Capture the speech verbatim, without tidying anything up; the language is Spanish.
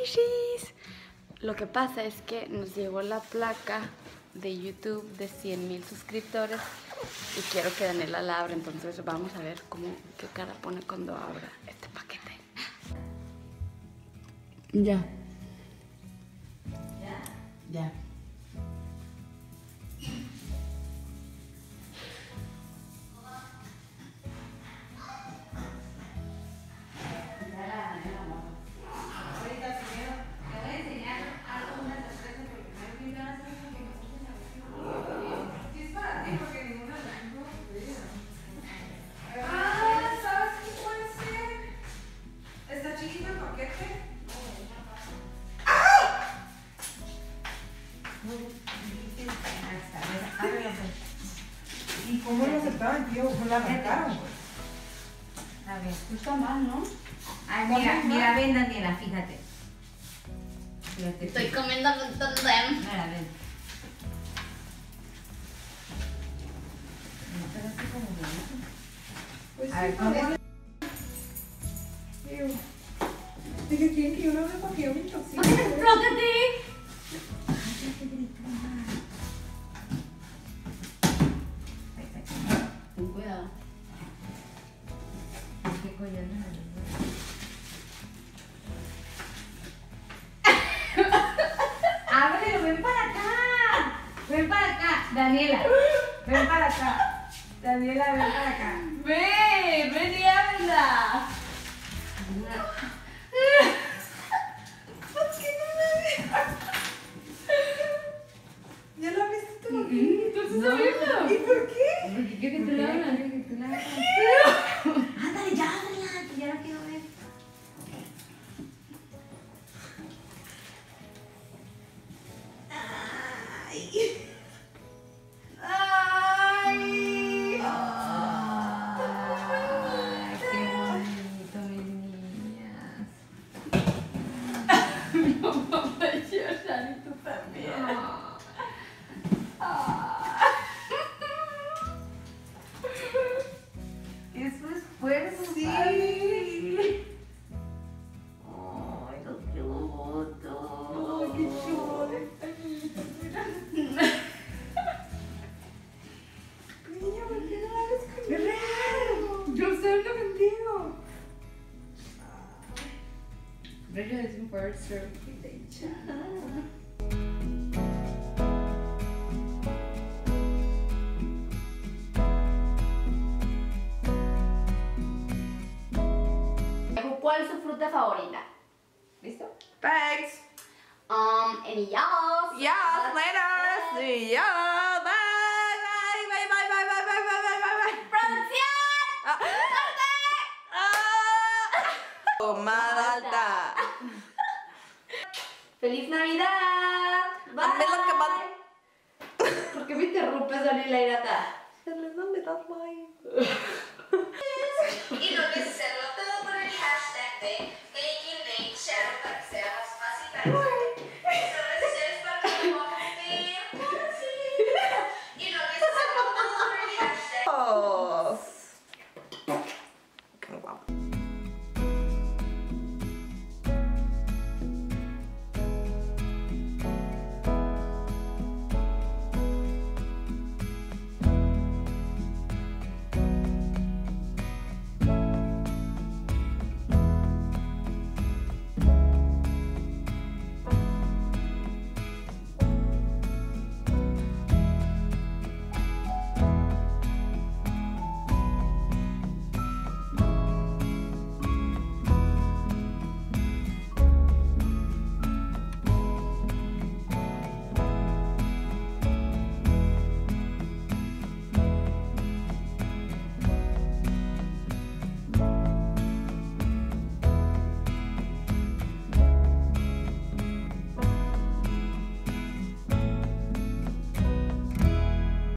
Sorpresies. Lo que pasa es que nos llegó la placa de YouTube de cien mil suscriptores y quiero que Daniela la abra, entonces vamos a ver cómo, qué cara pone cuando abra este paquete. Ya. ¿Ya? Ya. ¿Y cómo lo aceptaban, tío? ¿Cómo la arrancaron? A ver, tú está mal, ¿no? Ay, mira, mira, ven, Daniela, fíjate. Fíjate. Estoy comiendo un montón de... Mira, ven. No, pero así como bien. Pues A ver, sí, ¿cómo? parece. Tío. Dije, ¿quién que yo no veo para que yo me intoxique? ¡Explótate! Ten cuidado. ¿Qué collar no ¡Ábrelo! ¡Ven para acá! ¡Ven para acá! Daniela, ven para acá. Daniela, ven para acá. ¡Ven! ¡Ven y ábrela! ¿Por qué no la ves? ¿Ya la viste tú? ¿Tú estás abriendo? ¿Y por qué? Porque quiero que tú la hagas. Quiero que tú la hagas. Ándale, ya, ábrela, que ya la quiero ver. ¡Ay! Ay, qué bonito, mis niñas. Mamá, llorar y tú también. Eso es fuerza. Sí. Ay, los pilotos. Ay, qué chulo. Niña, ¿por qué no la ves conmigo? Yo estoy contigo. Bella es un first ¿Cuál es su fruta favorita? ¿Listo? Thanks. Um, any y'all? Yeah, later. See ya. Bye. Bye. Bye. Bye. Bye. Bye. Bye. Bye. Bye. Bye. Bye. ¡Producción! Ah. Ah. Oh, Malta. ¡Feliz Navidad! Bye. Hazme lo que más- ¿Por qué me interrumpes, Daniela Irata? Feliz Navidad, bye.